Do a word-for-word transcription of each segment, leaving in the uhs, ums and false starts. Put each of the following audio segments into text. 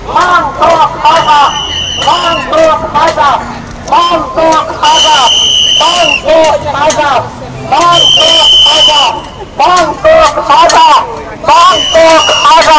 Bankok haza! Bankok haza! Bankok haza! Bankok haza! Bankok haza! Bankok haza! Bankok haza!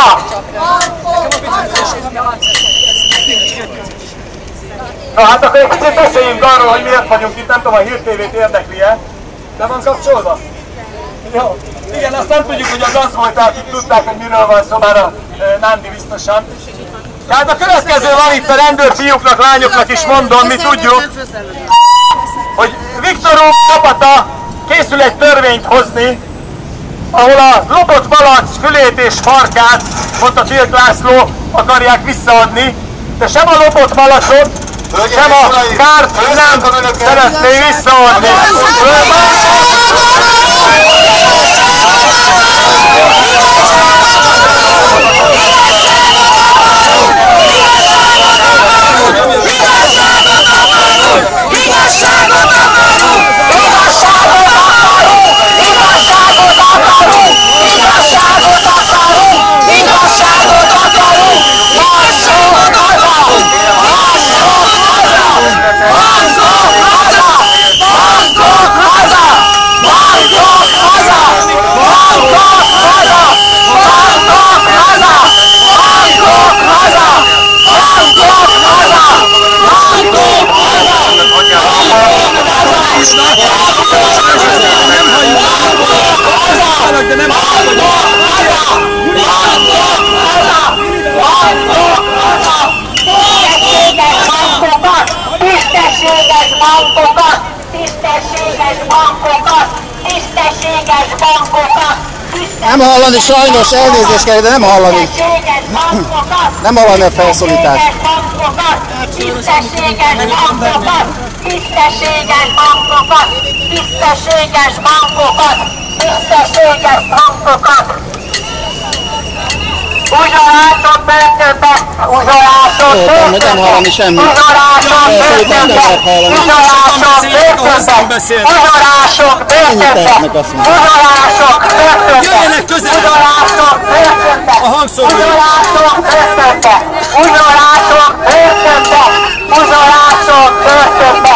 Na hát akkor egy kicsit beszéljünk arról, hogy miért vagyunk itt, nem tudom, a Hír té vét érdekli-e. De van kapcsolva? Jó. Igen, azt nem tudjuk, hogy az az volt, akik tudták, hogy miről van szó, már a e, Nándi biztosan. Tehát a következő van itt a rendőrfiúknak, lányoknak is mondom, mi tudjuk, hogy Viktor úr csapata készül egy törvényt hozni, ahol a lopott malac fülét és farkát, mondta Tilk László, akarják visszaadni, de sem a lopott malacot, sem a kárt nem szeretné visszaadni. Tisztességes bankokat! Tisztességes bankokat! Tisztességes bankokat! Nem hallani, sajnos elnézést kell, de nem hallani. Nem hallani a felszólítást. Tisztességes bankokat! Tisztességes bankokat! Tisztességes bankokat! Tisztességes bankokat! Uzsorások börtönbe! Uzsorások börtönbe! Nem hallani semmit. Uzsorások börtönbe! Uzsorások börtönbe! Uzsorások börtönbe! Uzsorások börtönbe! Jöjjenek közel! Uzsorások börtönbe! A hangszóró! Uzsorások börtönbe! Uzsorások börtönbe! Uzsorások börtönbe!